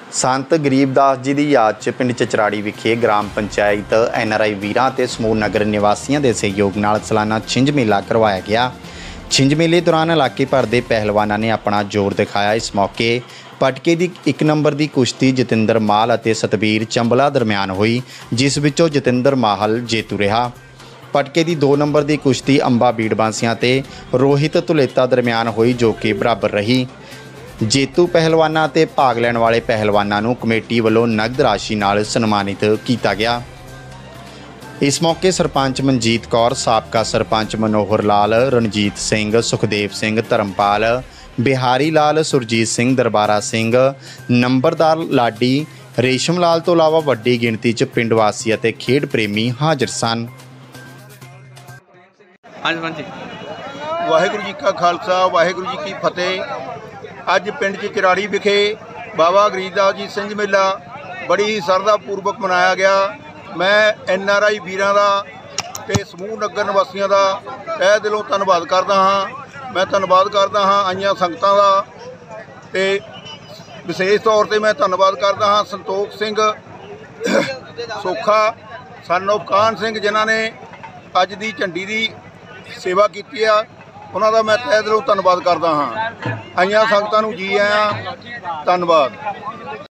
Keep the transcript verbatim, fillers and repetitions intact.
संत गरीबदास जी की याद च पिंड चचराड़ी विखे ग्राम पंचायत एन आर आई वीरां ते समूह नगर निवासियों के सहयोग नाल सालाना छिंज मेला करवाया गया। छिंज मेले दौरान इलाके भर के पहलवानों ने अपना जोर दिखाया। इस मौके पटके की एक नंबर की कुश्ती जतिंदर माल और सतबीर चंबला दरम्यान हुई, जिस विचों जतिंदर माहल जेतू रहा। पटके की दो नंबर की कुश्ती अंबा बीड़बांसियां ते रोहित तुलेता दरम्यान हुई, जो कि बराबर रही। जेतू पहलवानां ते भाग लैण वाले पहलवानां नूं कमेटी वालों नगद राशि नाल सन्मानित किया गया। इस मौके सरपंच मनजीत कौर, साबका सरपंच मनोहर लाल, रणजीत सिंह, सुखदेव सिंह, धर्मपाल, बिहारी लाल, सुरजीत सिंह, दरबारा सिंह, नंबरदार लाडी, रेशम लाल तो इलावा वड्डी गिणती च पिंड वासी अते खेड प्रेमी हाजिर सन। वाहिगुरू जी का खालसा, वाहिगुरू जी की फतेह। अज पिंड चचराड़ी विखे बाबा गरीबदास जी छिंज मेला बड़ी ही सरधा पूर्वक मनाया गया। मैं एन आर आई वीरां दा ते समूह नगर निवासियों का तह दिलों धन्नवाद करदा हाँ। मैं धन्नवाद करदा हाँ आईयां संगतां दा ते विशेष तौर पर मैं धन्नवाद करदा हाँ संतोख सिंह सोखा सन ऑफ कान सिंह, जिन्हां ने अज दी झंडी की सेवा की है। उन्हां दा मैं तह दिलों धन्नवाद करदा हाँ। आईयां संगतां नूं जी आयां, धन्नवाद।